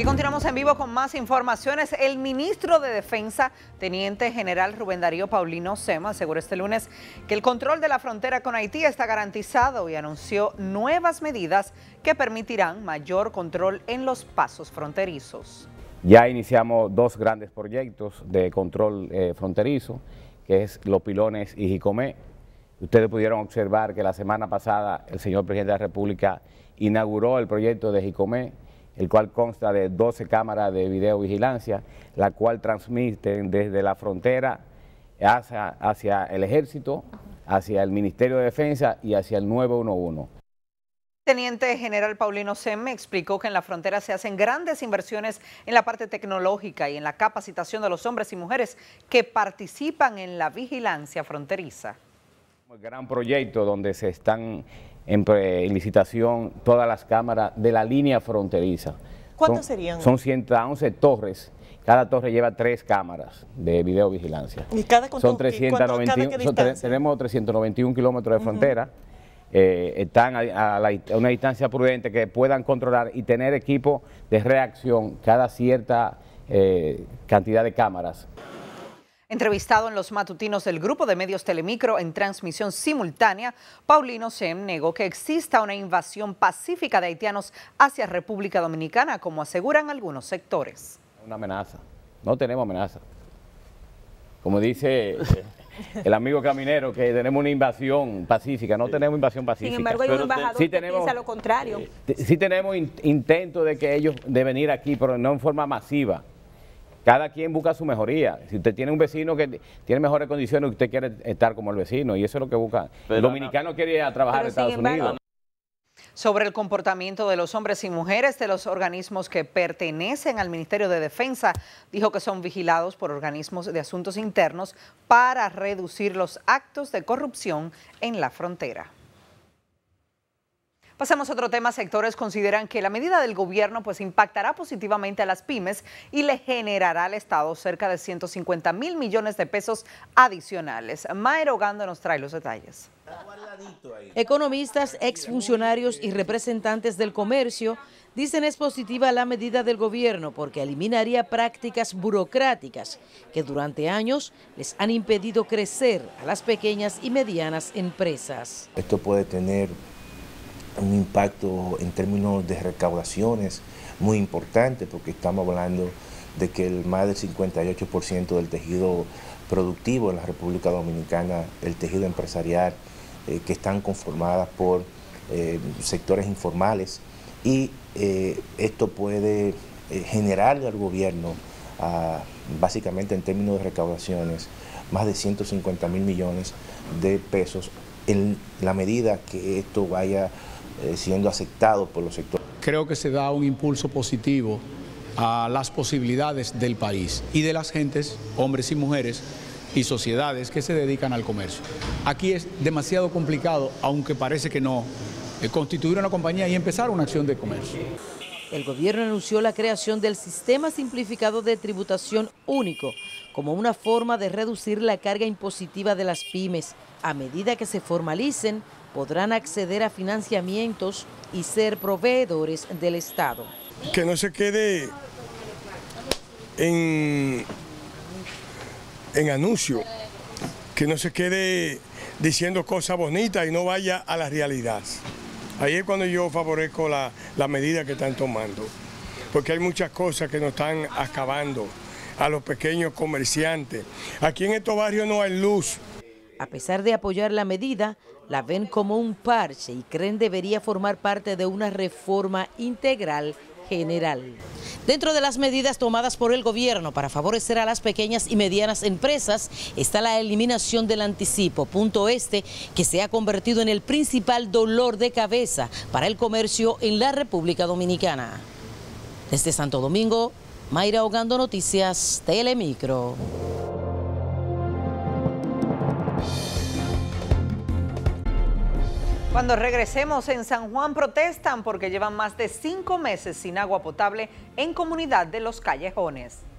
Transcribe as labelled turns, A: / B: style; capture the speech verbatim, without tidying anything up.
A: Aquí continuamos en vivo con más informaciones. El ministro de Defensa, Teniente General Rubén Darío Paulino Sem, aseguró este lunes que el control de la frontera con Haití está garantizado y anunció nuevas medidas que permitirán mayor control en los pasos fronterizos.
B: Ya iniciamos dos grandes proyectos de control eh, fronterizo, que es Los Pilones y Jicomé. Ustedes pudieron observar que la semana pasada el señor presidente de la República inauguró el proyecto de Jicomé, el cual consta de doce cámaras de videovigilancia, la cual transmiten desde la frontera hacia, hacia el Ejército, hacia el Ministerio de Defensa y hacia el nueve uno uno.
A: Teniente General Paulino Sem explicó que en la frontera se hacen grandes inversiones en la parte tecnológica y en la capacitación de los hombres y mujeres que participan en la vigilancia fronteriza.
B: Un gran proyecto donde se están en, en licitación todas las cámaras de la línea fronteriza.
C: ¿Cuántas
B: son,
C: serían?
B: Son ciento once torres. Cada torre lleva tres cámaras de videovigilancia.
C: ¿Y cada
B: son trescientos noventa y uno, son, tenemos trescientos noventa y un kilómetros de uh-huh. frontera. Eh, están a, a, la, a una distancia prudente que puedan controlar y tener equipo de reacción cada cierta eh, cantidad de cámaras.
A: Entrevistado en los matutinos del grupo de medios Telemicro en transmisión simultánea, Paulino Sem negó que exista una invasión pacífica de haitianos hacia República Dominicana, como aseguran algunos sectores.
B: Una amenaza, no tenemos amenaza. Como dice el amigo caminero, que tenemos una invasión pacífica, no tenemos invasión pacífica.
D: Sin embargo, hay un embajador
B: sí
D: que
B: tenemos,
D: piensa lo contrario.
B: Eh, sí tenemos in, intento de que ellos de venir aquí, pero no en forma masiva. Cada quien busca su mejoría. Si usted tiene un vecino que tiene mejores condiciones, usted quiere estar como el vecino, y eso es lo que busca. Pero el dominicano no, quiere ir a trabajar en Estados embargo, Unidos.
A: Sobre el comportamiento de los hombres y mujeres de los organismos que pertenecen al Ministerio de Defensa, dijo que son vigilados por organismos de asuntos internos para reducir los actos de corrupción en la frontera. Pasemos a otro tema. Sectores consideran que la medida del gobierno pues impactará positivamente a las pymes y le generará al Estado cerca de ciento cincuenta mil millones de pesos adicionales. Mayra Ogando nos trae los detalles.
E: Economistas, exfuncionarios y representantes del comercio dicen es positiva la medida del gobierno porque eliminaría prácticas burocráticas que durante años les han impedido crecer a las pequeñas y medianas empresas.
F: Esto puede tener un impacto en términos de recaudaciones muy importante porque estamos hablando de que el más del cincuenta y ocho por ciento del tejido productivo en la República Dominicana, el tejido empresarial, eh, que están conformadas por eh, sectores informales y eh, esto puede eh, generarle al gobierno, uh, básicamente en términos de recaudaciones, más de ciento cincuenta mil millones de pesos en la medida que esto vaya Eh, siendo aceptado por los sectores.
G: Creo que se da un impulso positivo a las posibilidades del país y de las gentes, hombres y mujeres y sociedades que se dedican al comercio. Aquí es demasiado complicado, aunque parece que no, eh, constituir una compañía y empezar una acción de comercio.
E: El gobierno anunció la creación del Sistema Simplificado de Tributación Único como una forma de reducir la carga impositiva de las pymes. A medida que se formalicen, podrán acceder a financiamientos y ser proveedores del Estado.
H: Que no se quede en, en anuncio, que no se quede diciendo cosas bonitas y no vaya a la realidad. Ahí es cuando yo favorezco la, la medida que están tomando, porque hay muchas cosas que nos están acabando a los pequeños comerciantes. Aquí en estos barrios no hay luz.
E: A pesar de apoyar la medida, la ven como un parche y creen debería formar parte de una reforma integral general. Dentro de las medidas tomadas por el gobierno para favorecer a las pequeñas y medianas empresas está la eliminación del anticipo, punto este que se ha convertido en el principal dolor de cabeza para el comercio en la República Dominicana. Desde Santo Domingo, Mayra Ogando, Noticias Telemicro.
A: Cuando regresemos, en San Juan protestan porque llevan más de cinco meses sin agua potable en comunidad de Los Callejones.